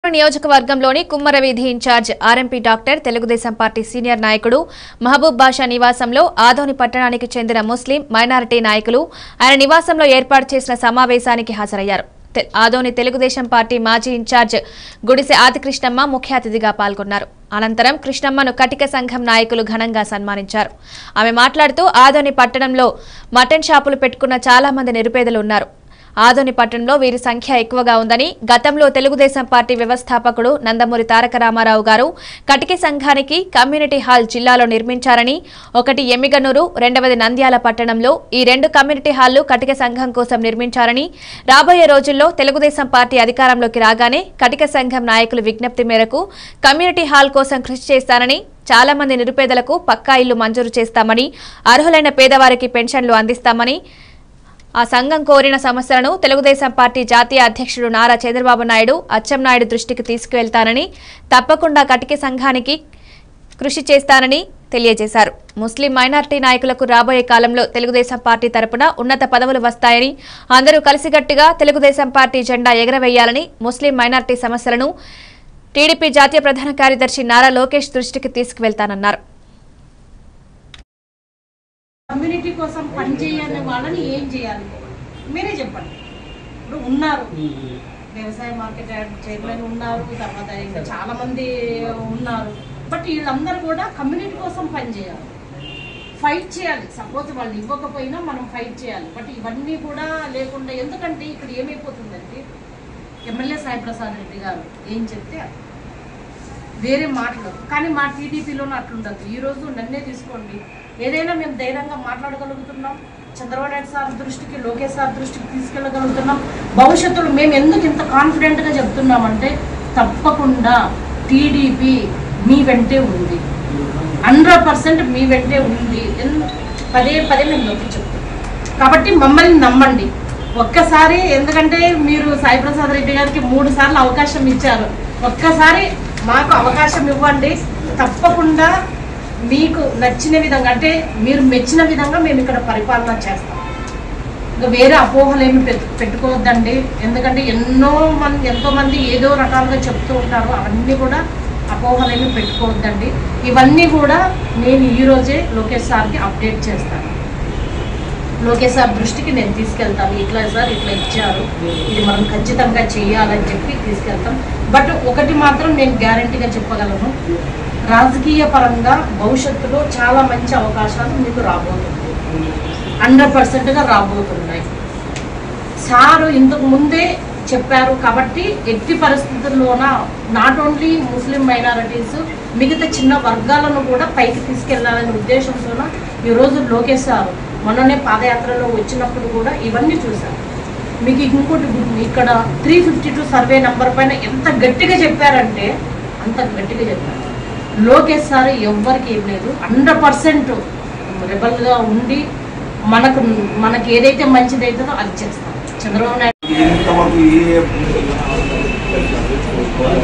నియోజకవర్గంలోని Kummaraveedhi in-charge RMP doctor Telugu Desam party senior నాయకుడు మహబూబ్ బాషా నివాసంలో ఆదోని పట్టణానికి చెందిన ముస్లిం మైనారిటీ నాయకులు ఆయన నివాసంలో ఏర్పాటు చేసిన సమావేశానికి హాజరయ్యారు. ఆదోని తెలుగుదేశం పార్టీ మాజీ ఇన్ఛార్జ్ గుడిసె ఆదికృష్ణమ్మ ముఖ్య అతిథిగా పాల్గొన్నారు. అనంతరం కృష్ణమ్మను కటిక సంఘం నాయకులు ఘనంగా సన్మానించారు. ఆమె మాట్లాడుతూ ఆదోని పట్టణంలో మటన్ షాపులు పెట్టుకున్న చాలా మంది నిరుపేదలు ఉన్నారు. ఆదోని పట్టణంలో వీరి సంఖ్య ఎక్కువగా ఉందని, గతంలో తెలుగుదేశం పార్టీ వ్యవస్థాపకుడు నందమూరి తారక రామారావు గారు కటిక సంఘానికి కమ్యూనిటీ హాల్ జిల్లాలో నిర్మించారని, ఒకటి ఎమ్మిగనూరు, రెండవది నంద్యాల పట్టణంలో ఈ 2 కమ్యూనిటీ హాళ్లు కటిక సంఘం కోసం నిర్మించారని, రాబోయే రోజుల్లో తెలుగుదేశం పార్టీ అధికారంలోకి రాగానే కటిక సంఘం నాయకుల విజ్ఞప్తి మేరకు కమ్యూనిటీ హాల్ కోసం కృషి చేస్తానని, చాలా మంది నిరుపేదలకు పక్కా ఇల్లు మంజూరు చేస్తామని, అర్హులైన పేదవారికి పెన్షన్లు అందిస్తామని, ఆ సంఘం కోరిన సమస్యలను తెలుగుదేశం పార్టీ జాతీయ అధ్యక్షుడు నారా చంద్రబాబు నాయుడు, అచ్చెన్నాయుడు దృష్టికి తీసుకువెళ్తానని, తప్పకుండా కటిక సంఘానికి కృషి చేస్తానని తెలియజేశారు. ముస్లిం మైనారిటీ నాయకులకు రాబోయే కాలంలో తెలుగుదేశం పార్టీ తరపున ఉన్నత పదవులు వస్తాయని, అందరూ కలిసికట్టుగా తెలుగుదేశం పార్టీ జెండా ఎగరవేయాలని, ముస్లిం మైనారిటీ సమస్యలను టీడీపీ జాతీయ ప్రధాన కార్యదర్శి నారా లోకేష్ దృష్టికి తీసుకువెళ్తానన్నారు. కమ్యూనిటీ కోసం పనిచేయని వాళ్ళని ఏం చేయాలి మీరే చెప్పండి. ఇప్పుడు ఉన్నారు, వ్యవసాయ మార్కెట్ చైర్మన్ ఉన్నారు, తర్వాత ఇంకా చాలా మంది ఉన్నారు. బట్ వీళ్ళందరూ కూడా కమ్యూనిటీ కోసం పనిచేయాలి, ఫైట్ చేయాలి. సపోజ్ వాళ్ళు ఇవ్వకపోయినా మనం ఫైట్ చేయాలి. బట్ ఇవన్నీ కూడా లేకుండా, ఎందుకంటే ఇక్కడ ఏమైపోతుందంటే ఎమ్మెల్యే సాయి ప్రసాద్ రెడ్డి గారు ఏం చెప్తే వేరే మాటలు, కానీ మా టీడీపీలోనూ అట్లుండదు. ఈరోజు నన్నే తీసుకోండి, ఏదైనా మేము ధైర్యంగా మాట్లాడగలుగుతున్నాం. చంద్రబాబు నాయుడు సార్ దృష్టికి, లోకేష్ సార్ దృష్టికి తీసుకెళ్ళగలుగుతున్నాం. భవిష్యత్తులో మేము ఎందుకు ఇంత కాన్ఫిడెంట్గా చెప్తున్నామంటే, తప్పకుండా టీడీపీ మీ వెంటే ఉంది, 100% మీ వెంటే ఉంది. పదే మేము నొక్కి చెప్తాం. కాబట్టి మమ్మల్ని నమ్మండి ఒక్కసారి. ఎందుకంటే మీరు సాయి ప్రసాద్ రెడ్డి గారికి 3 సార్లు అవకాశం ఇచ్చారు. ఒక్కసారి మాకు అవకాశం ఇవ్వండి. తప్పకుండా మీకు నచ్చిన విధంగా, అంటే మీరు మెచ్చిన విధంగా మేము ఇక్కడ పరిపాలన చేస్తాం. ఇంకా వేరే అపోహలు ఏమి పెట్టుకోవద్దండి. ఎందుకంటే ఎంతో మంది ఏదో రకాలుగా చెప్తూ ఉంటారు. అవన్నీ కూడా అపోహలు ఏమి పెట్టుకోవద్దండి. ఇవన్నీ కూడా నేను ఈరోజే లోకేష్ సార్కి అప్డేట్ చేస్తాను. లోకేష్ సార్ దృష్టికి నేను తీసుకెళ్తాను. ఇట్లా సార్ ఇట్లా ఇచ్చారు, ఇది మనం ఖచ్చితంగా చేయాలని చెప్పి తీసుకెళ్తాం. బట్ ఒకటి మాత్రం నేను గ్యారంటీగా చెప్పగలను, రాజకీయ పరంగా భవిష్యత్తులో చాలా మంచి అవకాశాలు మీకు రాబోతున్నాయి, 100%గా రాబోతున్నాయి. సారు ఇంతకు ముందే చెప్పారు. కాబట్టి ఎట్టి పరిస్థితుల్లోన నాట్ ఓన్లీ ముస్లిం మైనారిటీస్, మిగతా చిన్న వర్గాలను కూడా పైకి తీసుకెళ్లాలనే ఉద్దేశంతోన ఈరోజు లోకేష్ సార్ మొన్ననే పాదయాత్రలో వచ్చినప్పుడు కూడా ఇవన్నీ చూశారు. మీకు ఇంకోటి, ఇక్కడ 352 సర్వే నంబర్ పైన ఎంత గట్టిగా చెప్పారంటే అంత గట్టిగా చెప్పారు. లోకేష్ సార్ ఎవ్వరికి ఏం లేదు, 100% రెబల్గా ఉండి మనకి ఏదైతే మంచిది అవుతుందో అది చేస్తాం. చంద్రబాబు నాయుడు